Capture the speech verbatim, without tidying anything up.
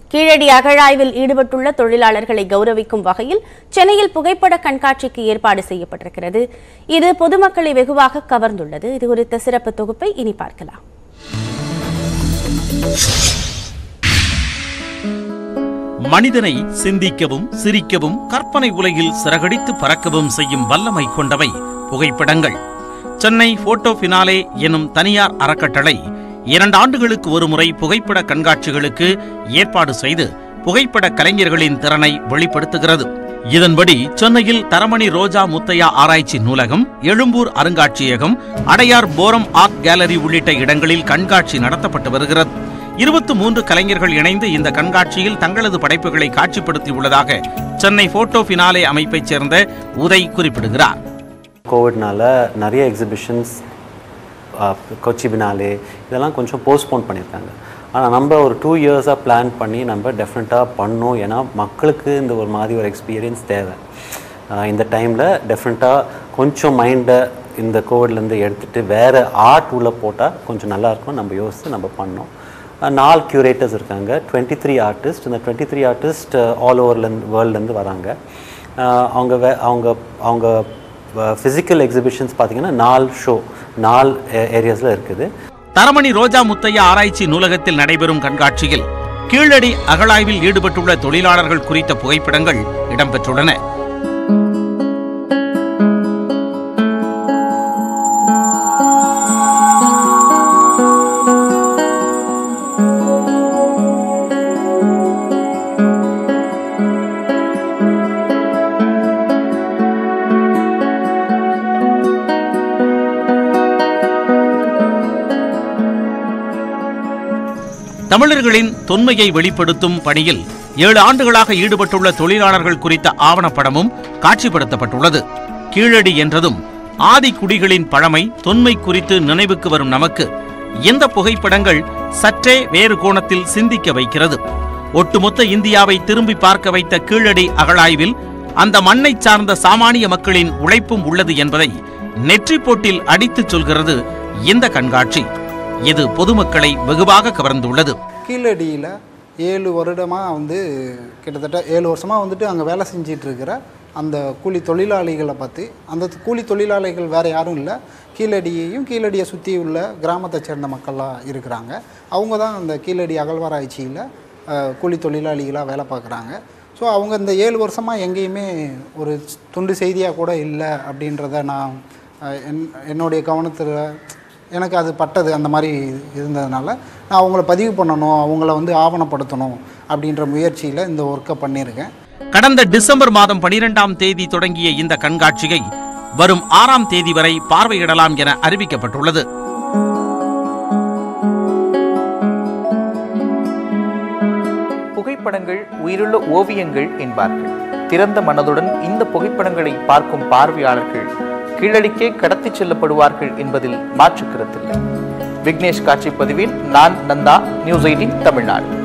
கீழடி அகழாய்வில் ஈடுபட்டுள்ள தொழிலாளர்களை கௌரவிக்கும் வகையில் சென்னையில் புகைப்பட கண்காட்சிக்கு ஏற்பாடு செய்யப்பட்டிருக்கிறது. இது பொதுமக்களை வெகுவாக கவர்ந்துள்ளது. இது குறித்த சிறப்பு தொகுப்பை இனி பார்க்கலாம். மனிதனை சிந்திக்கவும் சிரிக்கவும் கற்பனை உலகில் சிறகடித்து பறக்கவும் செய்யும் வல்லமை கொண்டவை புகைப்படங்கள். சென்னை போட்டோ பினாலே எனும் தனியார் அறக்கட்டளை இரண்டு ஆண்டுகளுக்கு ஒருமுறை புகைப்பட கண்காட்சிகளுக்கு ஏற்பாடு செய்து புகைப்பட கலைஞர்களின் திறனை வெளிப்படுத்துகிறது. இதன்படி சென்னையில் தரமணி ரோஜா முத்தையா ஆராய்ச்சி நூலகம், எழும்பூர் அருங்காட்சியகம், அடையார் போரம் ஆர்ட் கேலரி உள்ளிட்ட இடங்களில் கண்காட்சி நடத்தப்பட்டு வருகிறது. இருபத்தி மூன்று கலைஞர்கள் இணைந்து இந்த கண்காட்சியில் தங்களது படைப்புகளை காட்சிப்படுத்தியுள்ளதாக சென்னை போட்டோ பினாலே அமைப்பைச் சேர்ந்த உதய் குறிப்பிடுகிறார். கோவிட்னால நிறைய எக்ஸிபிஷன்ஸ், கொச்சி பினாலே இதெல்லாம் கொஞ்சம் போஸ்ட்போன் பண்ணியிருக்காங்க. ஆனால் நம்ம ஒரு டூ இயர்ஸாக பிளான் பண்ணி நம்ம டெஃபினட்டாக பண்ணோம். ஏன்னா மக்களுக்கு இந்த ஒரு மாதிரி ஒரு எக்ஸ்பீரியன்ஸ் தேவை. இந்த டைமில் டெஃபினட்டாக கொஞ்சம் மைண்டை இந்த கோவிட்லேருந்து எடுத்துகிட்டு வேறு ஆர்ட் உள்ளே போட்டால் கொஞ்சம் நல்லாயிருக்கும் நம்ம யோசித்து நம்ம பண்ணோம். நாலு க்யூரேட்டர்ஸ் இருக்காங்க, டுவெண்ட்டி த்ரீ ஆர்டிஸ்ட். இந்த டுவெண்ட்டி த்ரீ ஆர்டிஸ்ட் ஆல் ஓவர்லேருந்து வேர்ல்டுலேருந்து வராங்க. அவங்க வே அவங்க அவங்க ஃபிசிக்கல் எக்ஸிபிஷன்ஸ் பார்த்தீங்கன்னா நாலு ஷோ நாலு ஏரியாஸில் இருக்குது. தரமணி ரோஜா முத்தையா ஆராய்ச்சி நூலகத்தில் நடைபெறும் கண்காட்சியில் கீழடி அகழாய்வில் ஈடுபட்டுள்ள தொழிலாளர்கள் குறித்த புகைப்படங்கள் இடம்பெற்றுள்ளன. தமிழர்களின் தொன்மையை வெளிப்படுத்தும் பணியில் ஏழு ஆண்டுகளாக ஈடுபட்டுள்ள தொழிலாளர்கள் குறித்த ஆவணப்படமும் காட்சிப்படுத்தப்பட்டுள்ளது. கீழடி என்றதும் ஆதி குடிகளின் பழமை தொன்மை குறித்து நினைவுக்கு வரும் நமக்கு இந்த புகைப்படங்கள் சற்றே வேறு கோணத்தில் சிந்திக்க வைக்கிறது. ஒட்டுமொத்த இந்தியாவை திரும்பி பார்க்க வைத்த கீழடி அகழாய்வில் அந்த மண்ணை சார்ந்த சாமானிய மக்களின் உழைப்பும் உள்ளது என்பதை நெற்றி போட்டில் அடித்துச் சொல்கிறது இந்த கண்காட்சி. இது பொதுமக்களை வெகுவாக கவர்ந்துள்ளது. கீழடியில் ஏழு வருடமாக வந்து கிட்டத்தட்ட ஏழு வருஷமாக வந்துட்டு அங்கே வேலை செஞ்சிட்டு இருக்கிற அந்த கூலி தொழிலாளிகளை பற்றி, அந்த கூலி தொழிலாளிகள் வேறு யாரும் இல்லை, கீழடியையும் கீழடியை சுற்றி உள்ள கிராமத்தை சேர்ந்த மக்கள்லாம் இருக்கிறாங்க. அவங்க தான் அந்த கீழடி அகழ்வாராய்ச்சியில் கூலி தொழிலாளிகளாக வேலை பார்க்குறாங்க. ஸோ அவங்க இந்த ஏழு வருஷமாக எங்கேயுமே ஒரு துண்டு செய்தியாக கூட இல்லை அப்படின்றத நான் என் என்னுடைய கவனத்தில் எனக்கு அது பட்டது. அந்த மாதிரி இருந்ததுனால நான் அவங்கள பதிவு பண்ணணும், அவங்கள வந்து ஆவணப்படுத்தணும் அப்படின்ற முயற்சியில் இந்த ஒர்க்கை பண்ணியிருக்கேன். கடந்த டிசம்பர் மாதம் பனிரெண்டாம் தேதி தொடங்கிய இந்த கண்காட்சியை வரும் ஆறாம் தேதி வரை பார்வையிடலாம் என அறிவிக்கப்பட்டுள்ளது. புகைப்படங்கள் உயிருள்ள ஓவியங்கள் என்பார்கள். திறந்த மனதுடன் இந்த புகைப்படங்களை பார்க்கும் பார்வையாளர்கள் கீழடிக்கே கடத்திச் செல்லப்படுவார்கள் என்பதில் மாற்று கருத்தில்லை. விக்னேஷ் காட்சி பதிவில் நான் நந்தா, நியூஸ் எயிட்டீன் தமிழ்நாடு.